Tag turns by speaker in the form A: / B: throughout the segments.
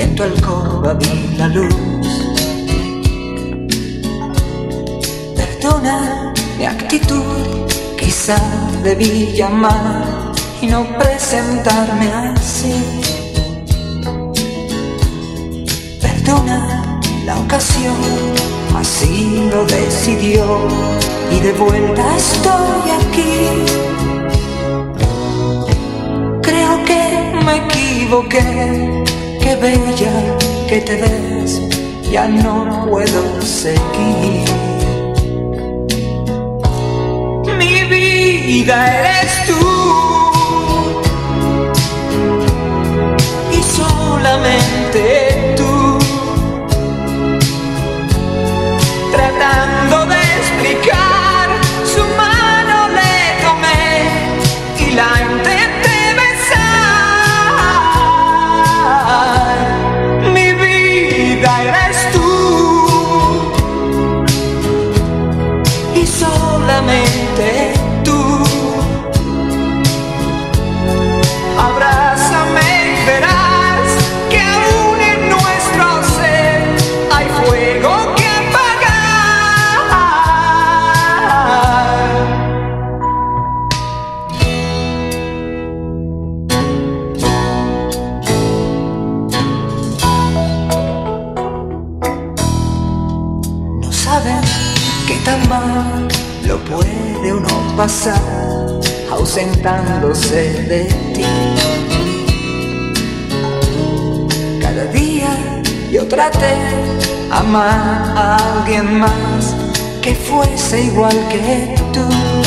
A: en tu alcoba vi la luz. Perdona mi actitud, quizá debí llamar y no presentarme así. Perdona la ocasión, así lo decidió y de vuelta estoy aquí. Creo que me equivoqué, qué bella que te ves, ya no puedo seguir. Mi vida eres tú y solamente tú, tratando de explicar, su mano le tomé y la intenté besar. Mi vida eres tú y solamente tú. Abrázame y verás que aún en nuestro ser hay fuego que no saben qué tan mal lo puede uno pasar ausentándose de ti. Cada día yo traté amar a alguien más que fuese igual que tú.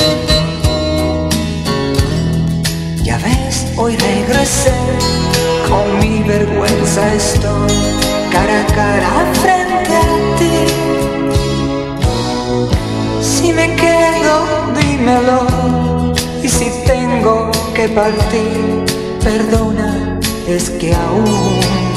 A: Ya ves, hoy regresé, con mi vergüenza estoy cara a cara frente a ti. Si me quedo, dímelo, y si tengo que partir, perdona, es que aún